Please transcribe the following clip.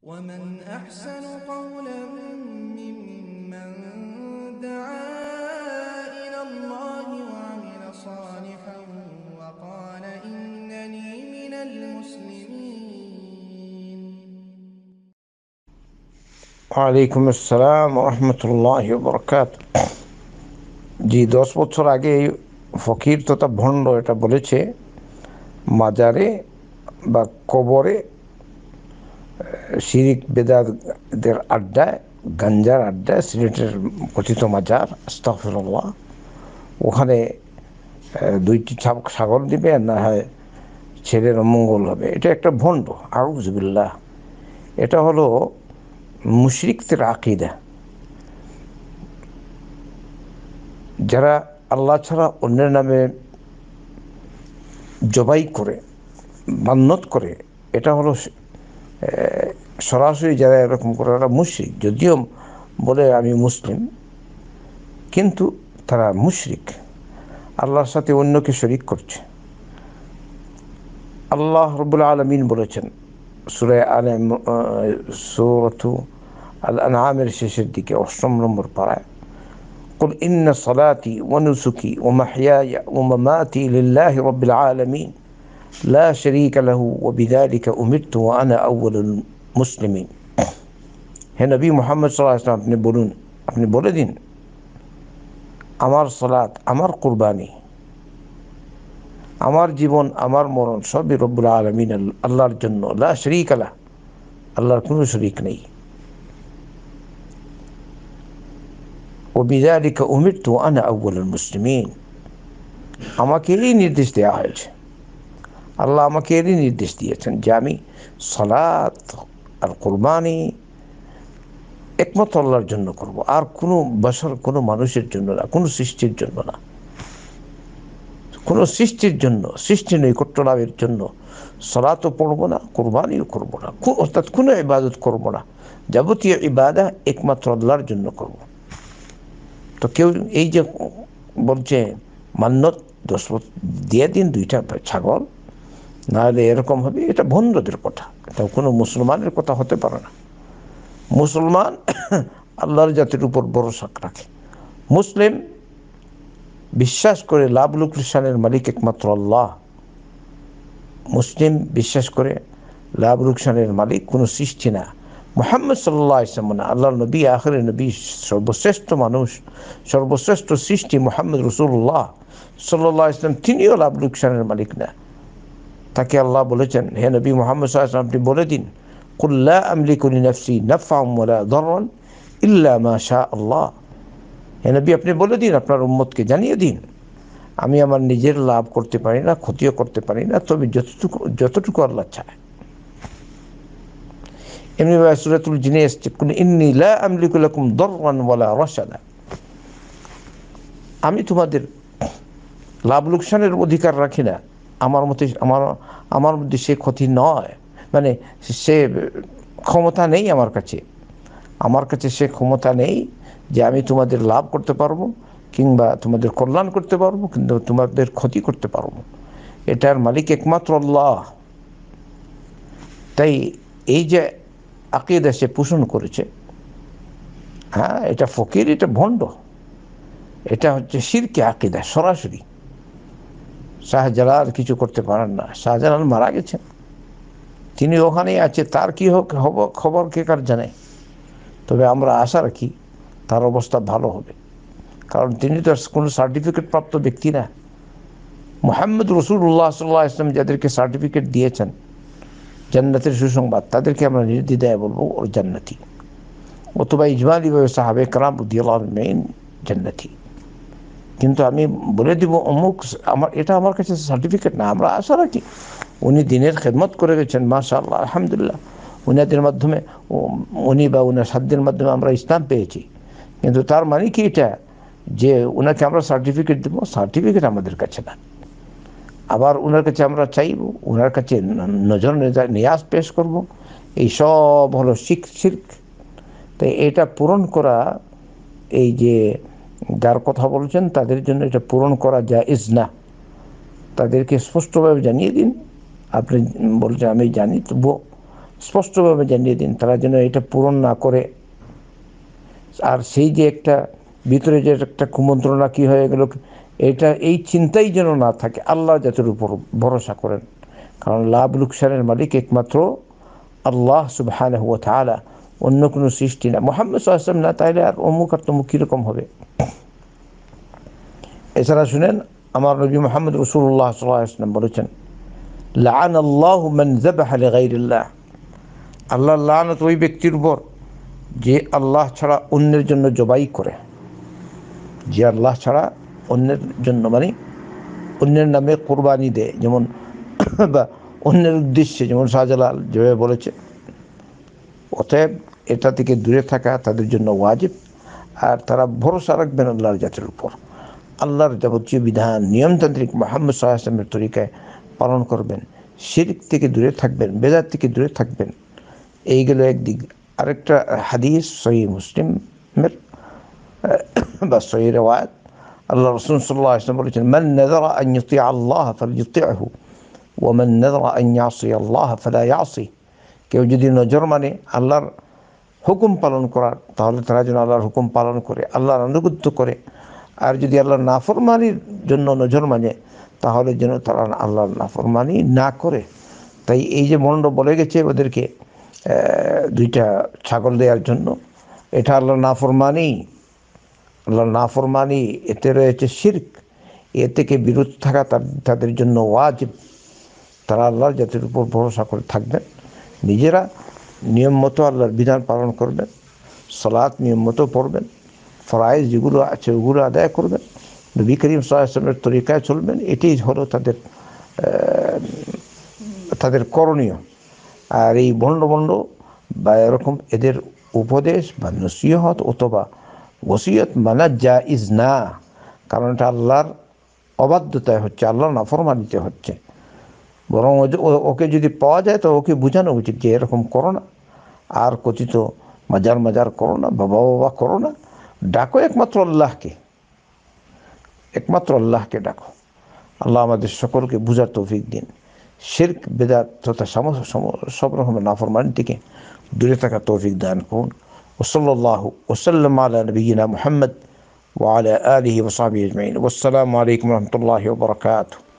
ومن أحسن قولا ممن دعا إلى الله وعمل صالحا وقال إنني من المسلمين. ওয়ালাইকুম আসসালাম রহমতুল্লাহ বরকাত। জি 10 বছর আগে ফকির তথা ভণ্ড এটা বলেছে মাজারে বা কবরে শিরিক বেদাতদের আড্ডায়, গাঞ্জার আড্ডায়, সিলেটের কথিত মাজার আস্তাগফিরুল্লাহ, ওখানে দুইটি ছাগল দিবে আর না হয় ছেলের অমঙ্গল হবে। এটা একটা ভণ্ড, আউযুবিল্লাহ। এটা হলো মুশরিকদের আকীদা। যারা আল্লাহ ছাড়া অন্যের নামে জবাই করে, মান্যত করে, এটা হলো সরাসরি যারা এরকম করে ওরা মুশরিক। যদিও বলে আমি মুসলিম, কিন্তু তারা মুশরিক, আল্লাহর সাথে অন্যকে শরীক করছে। আল্লাহ রাব্বুল আলামিন বলেছেন সূরা আল আনআমের শেষের দিকে 8 নম্বর পারায়, قل إن صلاتي ونسكي ومحياي ومماتي لله رب العالمين لا شريك له وبذلك أمرت وأنا أول المسلمين. হে নবী মুহাম্মদ সাল্লাল্লাহু আলাইহি ওয়াসাল্লাম, আপনি বলে দিন, আমার সালাত, আমার কুরবানি, আমার জীবন, আমার মরণ সবই রব্বুল আলামিন আল্লাহর জন্য। লা শরীকা লাহ, আল্লাহর কোনো শরীক নেই। وبذلك أمرت وأنا أول المسلمين. আমাকে এই নির্দেশ দেওয়া হয়েছে, আল্লাহ আমাকে এই নির্দেশ দিয়েছেন যে আমি সালাত আর কুরবানি একমাত্র আল্লাহর জন্য করব, আর কোনো বশর, কোনো মানুষের জন্য না, কোনো সৃষ্টির জন্য না, কোনো সৃষ্টির জন্য, সৃষ্টি নৈকট্য লাভের জন্য সালাতও পড়ব না, কুরবানিও করব না, অর্থাৎ কোনো ইবাদত করব না। যাবতীয় ইবাদত একমাত্র আল্লাহর জন্য করব। তো কেউ এই যে বলছে মান্যত 10 দিয়ে দিন 2টা ছাগল, নাহলে এরকম হবে, এটা ভণ্ডদের কথা, এটা কোনো মুসলমানের কথা হতে পারে না। মুসলমান আল্লাহর জাতির উপর ভরসা রাখে, মুসলিম বিশ্বাস করে লাভ লোকসানের মালিক একমাত্র আল্লাহ। মুসলিম বিশ্বাস করে লাভ লোকসানের মালিক কোনো সৃষ্টি না, মুহাম্মদ সাল্লাল্লাহু আলাইহি ওয়াসাল্লাম না, আল্লাহর নবী, আখিরের নবী, সর্বশ্রেষ্ঠ মানুষ, সর্বশ্রেষ্ঠ সৃষ্টি মুহাম্মদ রাসূলুল্লাহ সাল্লাল্লাহু আলাইহি ওয়াসাল্লাম, তিনিও লাভ লোকসানের মালিক না। তাকে আল্লাহ বলেছেন, হে নবী মুহাম্মদ সাল্লাল্লাহু আলাইহি ওয়াসাল্লাম, আপনি বলে দিন, কুল লা আমলিকু লিনাফসি নাফআন ওয়ালা দাররান ইল্লা মা শা আল্লাহ। হে নবী আপনি বলে দিন, আপনার উম্মতকে জানিয়ে দিন, আমি আমার নিজের লাভ করতে পারি না, ক্ষতিও করতে পারি না, তবে যতটুকু আল্লাহ চায়। এমনি সূরাতুল জিনে এসেছে, কুল ইন্নী লা আমলিকু লাকুম দাররান ওয়ালা রাশাদা। আমি তোমাদের লাভ লোকসানের অধিকার রাখি না, আমার মধ্যে সে ক্ষতি নয়, মানে সে ক্ষমতা নেই আমার কাছে সে ক্ষমতা নেই যে আমি তোমাদের লাভ করতে পারবো, কিংবা তোমাদের কল্যাণ করতে পারবো, কিন্তু তোমাদের ক্ষতি করতে পারবো। এটার মালিক একমাত্র আল্লাহ। তাই এই যে আকীদা সে পোষণ করেছে, হ্যাঁ, এটা ফকির, এটা ভণ্ড, এটা হচ্ছে শিরকি আকীদা সরাসরি। শাহজালাল কিছু করতে পারেন না, শাহজালাল মারা গেছেন, তিনি ওখানেই আছে, তার কি খবর কে কার জানে। তবে আমরা আশা রাখি তার অবস্থা ভালো হবে, কারণ তিনি তো কোনো সার্টিফিকেট প্রাপ্ত ব্যক্তি না। মুহাম্মদ রাসূলুল্লাহ সাল্লাল্লাহু আলাইহি ওয়াসাল্লাম যাদেরকে সার্টিফিকেট দিয়েছেন জান্নাতের সুসংবাদ, তাদেরকে আমরা নির্দ্বিধায় বলবো ওর জান্নাতি, অথবা ইজমালিভাবে সাহাবে কেরাম রাদিয়াল্লাহু আনহুম জান্নাতি। কিন্তু আমি বলে দিব অমুক, এটা আমার কাছে সার্টিফিকেট না। আমরা আশা রাখি উনি দিনের খেদমত করে গেছেন, মাশাআল্লাহ, আলহামদুলিল্লাহ, উনাদের মাধ্যমে, উনি বা উনার সাধ্যের মাধ্যমে আমরা ইসলাম পেয়েছি। কিন্তু তার মানে কি এটা যে ওনাকে আমরা সার্টিফিকেট দেবো? সার্টিফিকেট আমাদের কাছে না। আবার ওনার কাছে আমরা চাইব, ওনার কাছে নজর নিয়াজ পেশ করব, এই সব হলো শিরক। তাই এটা পূরণ করা, এই যে যার কথা বলছেন তাদের জন্য এটা পূরণ করা জায়েজ না। তাদেরকে স্পষ্টভাবে জানিয়ে দিন, আপনি বলছেন আমি জানি, তবুও স্পষ্টভাবে জানিয়ে দিন, তারা যেন এটা পূরণ না করে। আর সেই যে একটা ভিতরে যে একটা কুমন্ত্রণা কী হয়ে গেল, এটা এই চিন্তাই যেন না থাকে, আল্লাহ জাতির উপর ভরসা করেন। কারণ লাভ লোকসানের মালিক একমাত্র আল্লাহ সুবহানাহু ওয়া তাআলা, অন্য কোনো সৃষ্টি না। মুহাম্মদ সাল্লাল্লাহু আলাইহি ওয়াসাল্লাম না তাইলে আর অমুক আর তমুক কীরকম হবে। এছাড়া শুনেন, আমার নবী মুহাম্মদ রাসূলুল্লাহ সাল্লাল্লাহু আলাইহি ওয়াসাল্লাম বলেছেন, লাআনাল্লাহু মান যাবাহা লিগাইরিল্লাহ, আল্লাহর লানত ওই ব্যক্তির উপর যে আল্লাহ ছাড়া অন্যের জন্য জবাই করে। যে আল্লাহ ছাড়া অন্যের জন্য মানে অন্যের নামে কোরবানি দেয়, যেমন বা অন্যের উদ্দেশ্যে, যেমন শাহজালাল যেভাবে বলেছে। অতএব এটা থেকে দূরে থাকা তাদের জন্য ওয়াজিব। আর তারা ভরসা রাখবেন আল্লাহর জাতের উপর, আল্লাহর যাবতীয় বিধান নিয়মতান্ত্রিক মুহাম্মদ সাল্লাল্লাহু আলাইহি ওয়াসাল্লামের তরিকায় পালন করবেন, শিরক থেকে দূরে থাকবেন, বেদাত থেকে দূরে থাকবেন। এইগুলো একদিক। আরেকটা হাদিস সহিহ মুসলিমের বা সহিহ রিওয়ায়াত, আল্লাহ রাসূল সাল্লাল্লাহু আলাইহি ওয়াসাল্লাম বলেছেন, মান নাযারা আন ইউতিআ আল্লাহ ফালইউতি'হু ওয়া মান নাযারা আন ইয়াসি আল্লাহ ফালা ইয়াসি। কেউ যদি নজর মানে আল্লাহর হুকুম পালন করার, তাহলে তারা যেন আল্লাহর হুকুম পালন করে, আল্লাহর আনুগত্য করে। আর যদি আল্লাহর নাফরমানির জন্য নজর মানে, তাহলে যেন তারা আল্লাহর নাফরমানি না করে। তাই এই যে মন্ড বলে গেছে ওদেরকে দুইটা ছাগল দেওয়ার জন্য, এটা আল্লাহর নাফরমানি। আল্লাহর নাফরমানি, এতে রয়েছে শিরক। এ থেকে বিরত থাকা তাদের জন্য ওয়াজিব। তারা আল্লাহর জাতির উপর ভরসা করে থাকবেন, নিজেরা নিয়ম মতো আল্লাহর বিধান পালন করবেন, সালাত নিয়ম মতো পড়বেন, ফরায়েজ যেগুলো আছে ওগুলো আদায় করবেন, নবী করিম সাল্লাল্লাহু আলাইহি ওয়াসাল্লামের তরিকায় চলবেন। এটাই হলো তাদের করণীয়। আর এই ভণ্ড বা এরকম এদের উপদেশ বা নসিহত অথবা ওসিয়ত মানা জায়েজ না। কারণ এটা আল্লাহর অবাধ্যতায় হচ্ছে, আল্লাহর নাফরমানিতে হচ্ছে। বরং ওকে যদি পাওয়া যায় তো ওকে বোঝানো উচিত যে এরকম করো না, আর কথিত মাজার করো না, বাবা করো না। ডাকো একমাত্র আল্লাহকে, একমাত্র আল্লাহকে ডাকো। আল্লাহ আমাদের সকলকে বুঝার তৌফিক দিন। শিরক, বেদাত তথা সব রকমের নাফরমানি থেকে দূরে থাকা তৌফিক দান করুন। ওসল্লাল্লাহু ওয়াসাল্লাম আলা নবিয়িনা মুহাম্মদ ওয়া আলা আলিহি ওয়া সাহবিহি আজমাইন। ওয়াসসালামু আলাইকুম ওয়া রাহমাতুল্লাহি ওয়া বারাকাতুহু।